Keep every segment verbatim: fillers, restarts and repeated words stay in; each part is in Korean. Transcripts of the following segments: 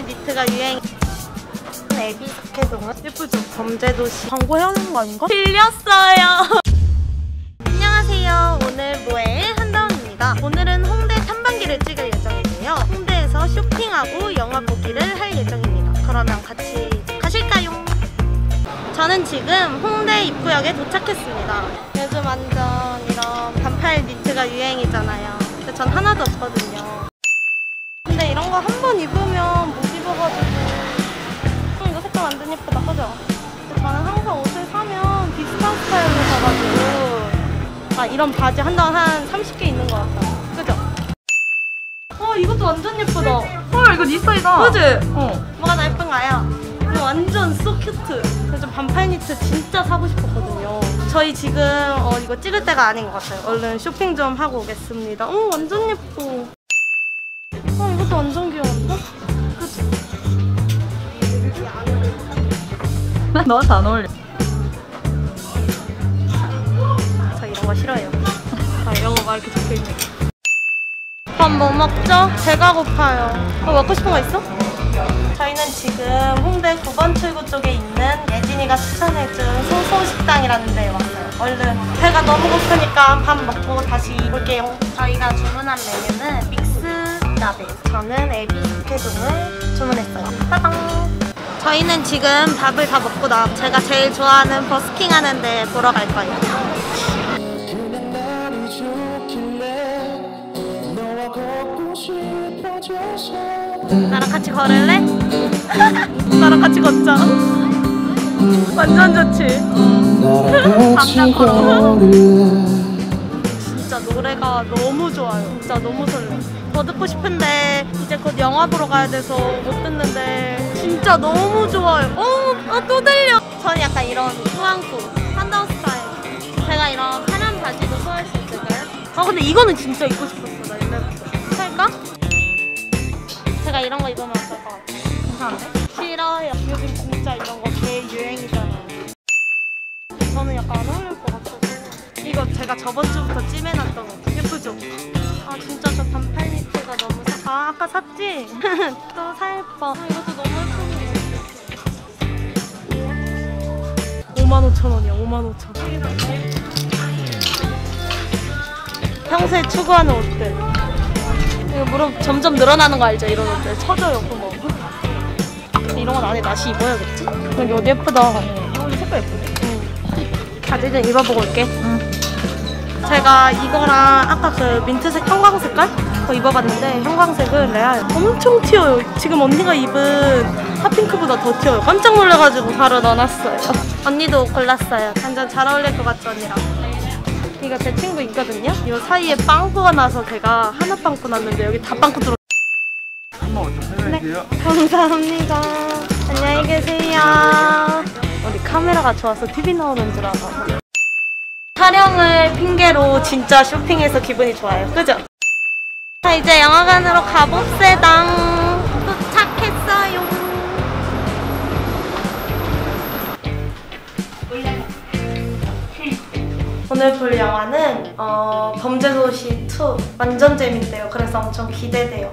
니트가 유행. 애비 스케동은 예쁘죠? 범죄도시 광고 해야 되는 거 아닌가? 빌렸어요. 안녕하세요. 오늘 뭐해? 한다운입니다. 오늘은 홍대 탐방기를 찍을 예정인데요. 홍대에서 쇼핑하고 영화 보기를 할 예정입니다. 그러면 같이 가실까요? 저는 지금 홍대 입구역에 도착했습니다. 요즘 완전 이런 반팔 니트가 유행이잖아요. 근데 전 하나도 없거든요. 근데 이런 거 한 번 입으면 못 입어가지고 음, 이거 색깔 완전 예쁘다, 그죠? 근데 저는 항상 옷을 사면 비슷한 스타일로 사가지고 아, 이런 바지 한 단 한 삼십 개 있는 것 같아요. 그죠? 어, 이것도 완전 예쁘다. 헐, 이거 네 스타일이다. 그지? 어. 뭐가 더 예쁜가요? 이거 완전 소 큐트. 저 반팔 니트 진짜 사고 싶었거든요. 저희 지금 어, 이거 찍을 때가 아닌 것 같아요. 얼른 쇼핑 좀 하고 오겠습니다. 어, 완전 예뻐. 어, 이것도 완전 귀여운데? 그치? 너한테 안 어울려. 저 이런 거 싫어요. 아, 이런 거 막 이렇게 적혀있네. 밥 뭐 먹죠? 배가 고파요. 뭐 먹고 싶은 거 있어? 저희는 지금 홍대 구 번 출구 쪽에 있는 예진이가 추천해준 소소식당이라는 데에 왔어요. 얼른 배가 너무 고프니까 밥 먹고 다시 볼게요. 저희가 주문한 메뉴는 믹스 나베. 저는 에비 스케동을 주문했어요. 따당! 저희는 지금 밥을 다 먹고 나 제가 제일 좋아하는 버스킹 하는 데 보러 갈 거예요. 나랑 같이 걸을래? 나랑 같이 걷자. 완전 좋지? 밤낮 걸어. 진짜 노래가 너무 좋아요. 진짜 너무 설레. 더 듣고 싶은데 이제 곧 영화 보러 가야 돼서 못 듣는데 진짜 너무 좋아요. 어, 아, 또 들려. 저는 약간 이런 후안구, 한다운 스타일. 제가 이런 파란 바지도 소화할 수 있을까요? 아, 근데 이거는 진짜 입고 싶었어. 나 옛날부터. 살까? 제가 이런 거 입으면 어떨 것 같아요? 괜찮은데? 싫어요. 요즘 진짜 이런 거 개 유행이잖아요. 저는 약간 안 어울릴 것 같아서. 이거 제가 저번 주부터 찜해놨던 거. 예쁘죠? 아, 진짜 저 반팔 니트가 너무 사... 아, 아까 샀지? 또 살 뻔. 아, 이것도 너무 예쁘네. 오만 오천 원이야, 오만 오천 원. 평소에 추구하는 옷들. 이거 무릎 점점 늘어나는 거 알죠? 이런 옷들. 처져요, 그거. 이런 건 안에 나시 입어야겠지? 여기 어디 예쁘다. 이거 색깔 예쁘네. 응. 바지 좀 입어보고 올게. 응. 제가 이거랑 아까 그 민트색 형광 색깔? 그거 입어봤는데 형광색은 레알. 엄청 튀어요. 지금 언니가 입은 핫핑크보다 더 튀어요. 깜짝 놀라가지고 바로 넣어놨어요. 언니도 옷 골랐어요. 완전 잘 어울릴 것 같죠, 언니랑? 이거 제 친구 있거든요? 이 사이에 빵꾸가 나서 제가 하나 빵꾸 났는데 여기 다 빵꾸 들어. 네, 감사합니다. 안녕히 계세요. 우리 카메라가 좋아서 티비 나오는 줄 알아. 촬영을 핑계로 진짜 쇼핑해서 기분이 좋아요. 그죠? 자, 이제 영화관으로 가봅시다. 도착했어요. 오늘 볼 영화는 어, 범죄도시 투. 완전 재밌대요. 그래서 엄청 기대돼요.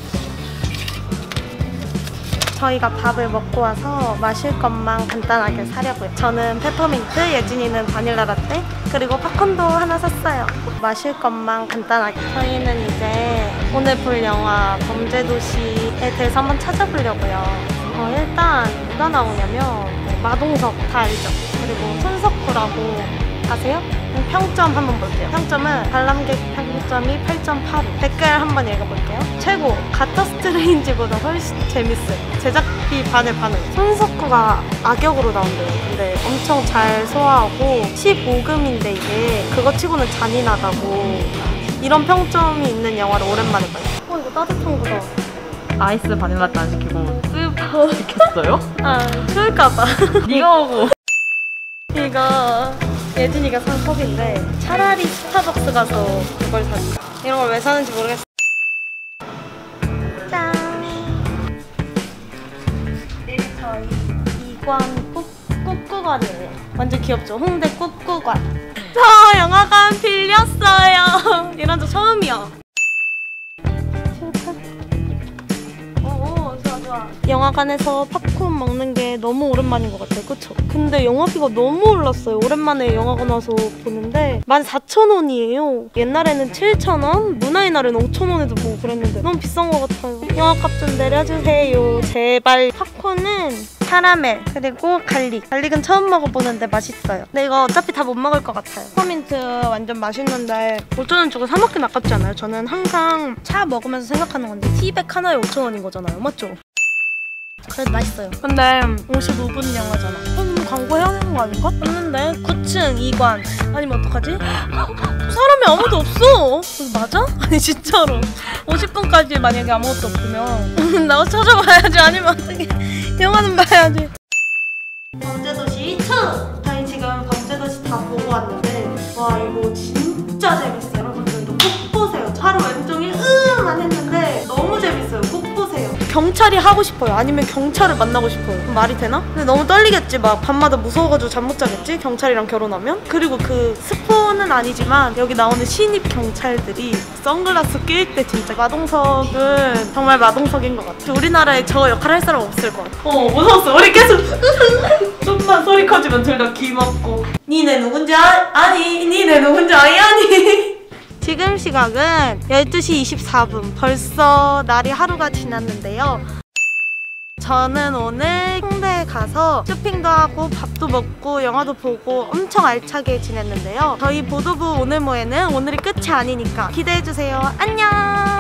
저희가 밥을 먹고 와서 마실 것만 간단하게 사려고요. 저는 페퍼민트, 예진이는 바닐라 라떼, 그리고 팝콘도 하나 샀어요. 마실 것만 간단하게. 저희는 이제 오늘 볼 영화 범죄도시에 대해서 한번 찾아보려고요. 어, 일단 누가 나오냐면 마동석 다 알죠? 그리고 손석구라고 아세요? 평점 한번 볼게요. 평점은 관람객 평점이 팔 점 팔오. 댓글 한번 읽어볼게요. 최고! 가짜 스트레인지보다 훨씬 재밌어요. 제작비 반을 반응. 손석구가 악역으로 나온대요. 근데 엄청 잘 소화하고 십오 금인데 이게 그거 치고는 잔인하다고. 이런 평점이 있는 영화를 오랜만에 봐요. 어, 이거 따뜻한 거다. 아이스 바닐라떼 안 시키고 쓱 시켰어요? 아, 추울까봐. 네가 오고. 이거 예진이가 산 컵인데 차라리 스타벅스 가서 이걸 샀어. 이런 걸 왜 사는지 모르겠어. 짠! 저희 이관 꾹꾹관이에요. 완전 귀엽죠? 홍대 꾹꾹관. 저 영화관 빌렸어요. 이런 적 처음이야. 오, 좋아 좋아. 와. 영화관에서 팝콘 먹는 게 너무 오랜만인 것 같아요. 그쵸? 근데 영화비가 너무 올랐어요. 오랜만에 영화관 와서 보는데 만 사천 원이에요. 옛날에는 칠천 원, 문화의 날은 오천 원에도 보고 그랬는데 너무 비싼 것 같아요. 영화값 좀 내려주세요. 제발. 팝콘은 카라멜 그리고 갈릭. 갈릭은 처음 먹어보는데 맛있어요. 근데 이거 어차피 다 못 먹을 것 같아요. 페퍼민트 완전 맛있는데 오천 원 주고 사 먹긴 아깝지 않아요? 저는 항상 차 먹으면서 생각하는 건데 티백 하나에 오천 원인 거잖아요. 맞죠? 그래도 맛있어요. 근데 오십오 분 영화잖아. 그럼 광고 해야 되는 거 아닌가? 없는데 구 층 이 관 아니면 어떡하지? 사람이 아무도 없어. 이거 맞아? 아니 진짜로 오십 분까지 만약에 아무것도 없으면 나가 찾아봐야지. 아니면 어떻게 영화는 봐야지. 범죄도시 이. 저희 지금 범죄도시 다 보고 왔는데 와 이거 진짜 재밌어요. 여러분들도 꼭 보세요. 하루 왼종일 으만 했는데 너무 재밌어요. 꼭 보세요. 경찰이 하고 싶어요. 아니면 경찰을 만나고 싶어요. 말이 되나? 근데 너무 떨리겠지. 막 밤마다 무서워가지고 잠 못 자겠지? 경찰이랑 결혼하면? 그리고 그 스포는 아니지만 여기 나오는 신입 경찰들이 선글라스 낄 때 진짜 마동석은 정말 마동석인 것 같아. 우리나라에 저 역할 할 사람 없을 것 같아. 어 무서웠어. 우리 계속 좀만 소리 커지면 둘 다 귀 막고 니네 누군지 아, 아니 니네 누군지 아니 아니 지금 시각은 열두 시 이십사 분. 벌써 날이 하루가 지났는데요. 저는 오늘 홍대에 가서 쇼핑도 하고 밥도 먹고 영화도 보고 엄청 알차게 지냈는데요. 저희 보도부 오늘 모에는 오늘이 끝이 아니니까 기대해주세요. 안녕!